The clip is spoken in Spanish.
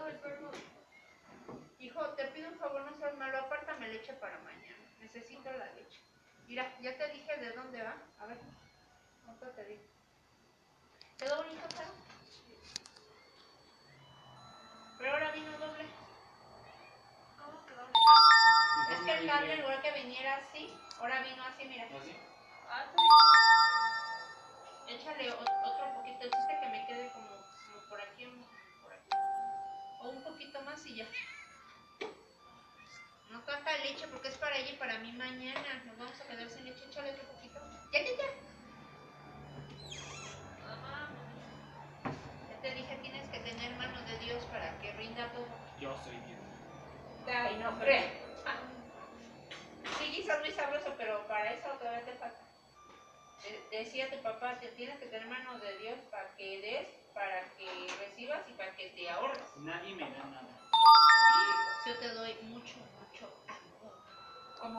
Ay, perdón. Hijo, te pido un favor, no seas malo, apártame leche para mañana. Necesito la leche. Mira, ya te dije de dónde va. A ver, ¿cuánto te digo? ¿Quedó bonito, Caro? Pero ahora vino doble. ¿Cómo que doble? Es que el cable, en lugar que viniera así, ahora vino así, mira. ¿Así? Ah, échale otro poquito, el chiste que me quede como por aquí, por aquí. O un poquito más y ya. No tanta leche porque es para ella y para mí mañana. Nos vamos a quedar sin leche. Échale otro poquito. Ya. Ya te dije, tienes que tener manos de Dios para que rinda todo. Yo soy Dios. Ay, no, hombre. Sí, guisas muy sabroso, pero para eso todavía te falta. Decía tu papá, te tienes que tener manos de Dios para que des, para que recibas y para que te ahorres. Nadie me da nada. Yo te doy mucho.